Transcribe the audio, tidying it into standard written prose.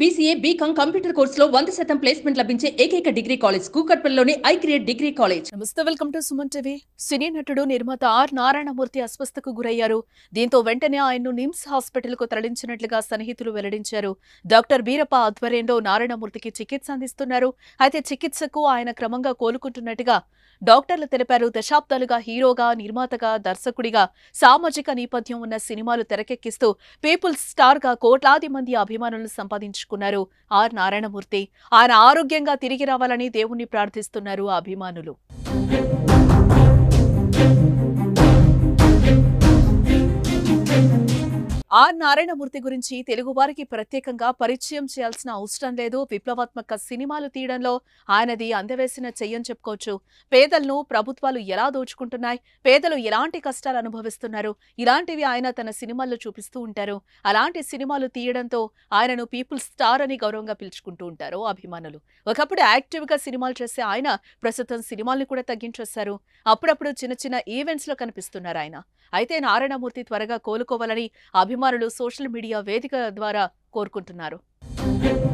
BCA, BCom computer కోర్సులో 100% placement లభించే ఏకైక డిగ్రీ కాలేజ్ కూకట్పల్లిలోని ఐక్రియేట్ డిగ్రీ కాలేజ్. నమస్తే, వెల్కమ్ టు సుమన్ టీవీ. సినీ నటుడు నిర్మాత ఆర్ నారాయణమూర్తి అస్వస్థకు గురయ్యారు. దీంతో వెంటనే ఆయన్ను నిమ్స్ హాస్పిటల్కు తరలించినట్లుగా సన్నిహితులు వెల్లడించారు. డాక్టర్ బీరప్ప ఆధ్వర్యంలో నారాయణమూర్తికి చికిత్స అందిస్తున్నారు. అయితే చికిత్సకు ఆయన క్రమంగా కోలుకుంటున్నట్టుగా డాక్టర్లు తెలిపారు. దశాబ్దాలుగా హీరోగా, నిర్మాతగా, దర్శకుడిగా సామాజిక నేపథ్యం ఉన్న సినిమాలు తెరకెక్కిస్తూ పీపుల్స్ స్టార్ గా కోట్లాది మంది అభిమానులను సంపాదించుకున్నారు ఆర్ నారాయణమూర్తి. ఆయన ఆరోగ్యంగా తిరిగి రావాలని దేవుణ్ణి ప్రార్థిస్తున్నారు అభిమానులు. ఆర్ నారాయణమూర్తి గురించి తెలుగువారికి ప్రత్యేకంగా పరిచయం చేయాల్సిన అవసరం లేదు. విప్లవాత్మక సినిమాలు తీయడంలో ఆయనది అందవేసిన చెయ్యని చెప్పుకోవచ్చు. పేదలను ప్రభుత్వాలు ఎలా దోచుకుంటున్నాయి, పేదలు ఎలాంటి కష్టాలు అనుభవిస్తున్నారు, ఇలాంటివి ఆయన తన సినిమాల్లో చూపిస్తూ ఉంటారు. అలాంటి సినిమాలు తీయడంతో ఆయనను పీపుల్స్ స్టార్ అని గౌరవంగా పిలుచుకుంటూ ఉంటారు అభిమానులు. ఒకప్పుడు యాక్టివ్ గా సినిమాలు చేసే ఆయన ప్రస్తుతం సినిమాల్ని కూడా తగ్గించేశారు. అప్పుడప్పుడు చిన్న చిన్న ఈవెంట్స్ లో కనిపిస్తున్నారు ఆయన. అయితే నారాయణమూర్తి త్వరగా కోలుకోవాలని అభిమానులు సోషల్ మీడియా వేదిక ద్వారా కోరుకుంటున్నారు.